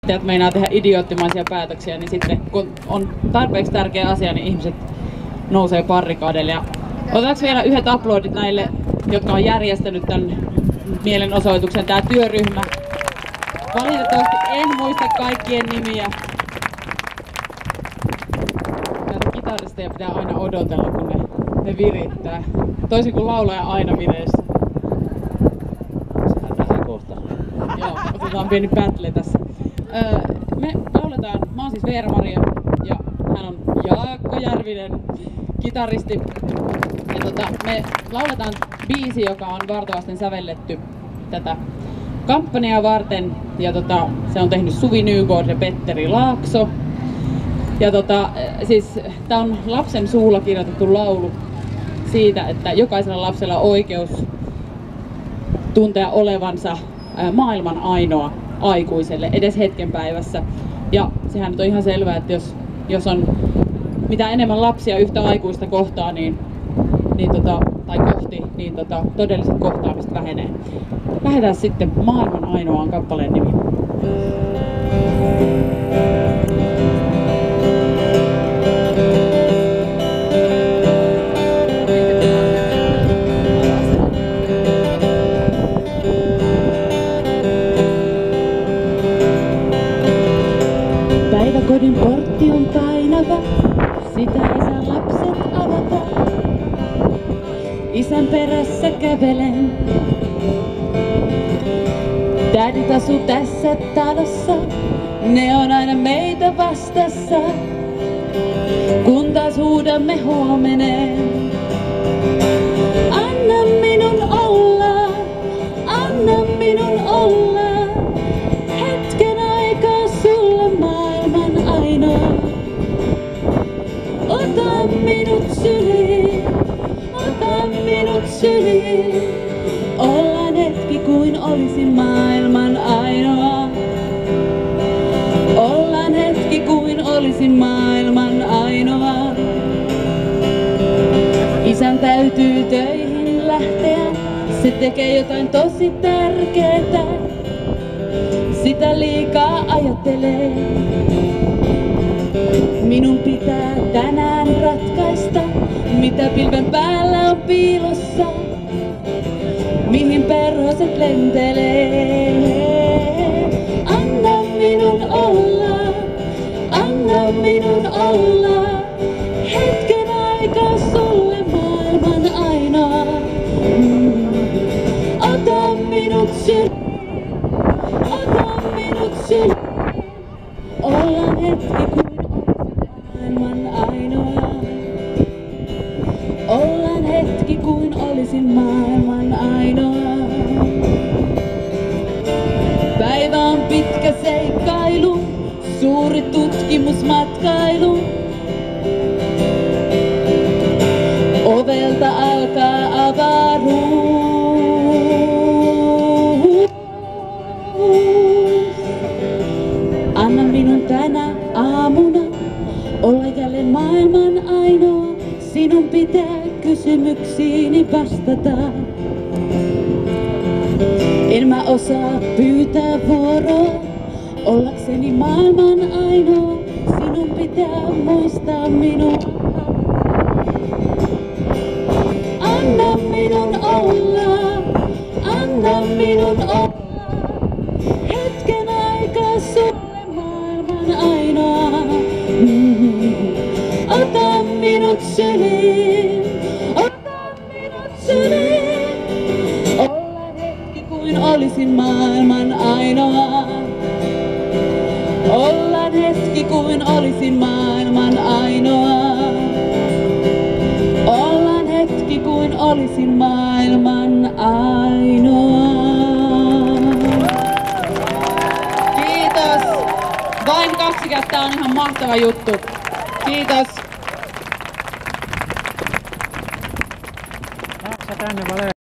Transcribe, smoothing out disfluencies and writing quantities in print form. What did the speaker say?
yrittäjät meinaa tehdä idioottimaisia päätöksiä, niin sitten kun on tarpeeksi tärkeä asia, niin ihmiset nousee barrikadeille. Ja otetaanko vielä yhdet aplodit näille, jotka on järjestänyt tämän mielenosoituksen, tämä työryhmä. Valitettavasti en muista kaikkien nimiä. Näitä kitaristeja pitää aina odotella, kun ne virittää. Toisin kuin laulaja aina vireessä. Joo, otetaan pieni battle tässä. Me lauletaan, mä oon siis Veera-Maria ja hän on Jaakko Järvinen, kitaristi. Ja me lauletaan biisi, joka on vartavasten sävelletty tätä kampanjaa varten. Ja se on tehnyt Suvi Nygård ja Petteri Laakso. Ja siis tää on lapsen suulla kirjoitettu laulu siitä, että jokaisella lapsella on oikeus tuntea olevansa maailman ainoa aikuiselle edes hetken päivässä. Ja sehän nyt on ihan selvää, että jos on mitä enemmän lapsia yhtä aikuista kohtaa, tai kohti, niin todelliset kohtaamiset vähenee. Lähdetään sitten Maailman ainoaan kappaleen nimi. Päiväkodin portti on painava, sitä ei saa lapset avata. Isän perässä kävelen. Tädit asuu tässä talossa, ne on aina meitä vastassa. Kun taas huudamme huomeneen. Anna minun olla, anna minun olla. Hetken aikaa sulle maailman ainoa. Ota minut syliin, ota minut syliin. Ollaan hetki kuin olisin maailman ainoa. Ollaan hetki kuin olisin maailman ainoa. Isän täytyy töihin lähteä, se tekee jotain tosi tärkeetä. Sitä liikaa ajattelee. Minun pitää tänään ratkaista, mitä pilven päällä on piilossa. Mihin perhoset lentelee. Anna minun olla, anna minun olla. Hetken aikaa sulle maailman ainoa. Ota minut syliin, ota minut syliin. Ollaan hetki kuin maailman ainoa. Ollaan hetki kuin olisin maailman ainoa. Päivä on pitkä seikkailu, suuri tutkimusmatkailu. Ovelta alkaa avaruus. Anna minun tänä aamuna olla jälleen maailman ainoa. Sinun pitää kysymyksiini vastata. En mä osaa pyytää vuoroa, ollakseni maailman ainoa. Sinun pitää muistaa minua. Anna minun olla, anna minun olla. Hetken aikaa sulle maailman ainoa. Ota minut syliin, ota minut syliin. Ollaan hetki kuin olisin maailman ainoa. Ollaan hetki kuin olisin maailman ainoa. Ollaan hetki kuin olisin maailman ainoa. Kiitos! Vain 2 kättä on ihan mahtava juttu. Kiitos! Tänne